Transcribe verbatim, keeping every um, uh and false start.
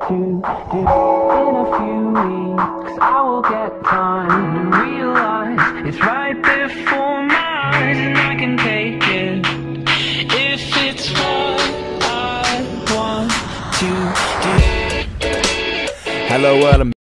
do, do. In a few weeks I will get time to realize it's right before my eyes, and I can take it if it's what I want to do. Hello world.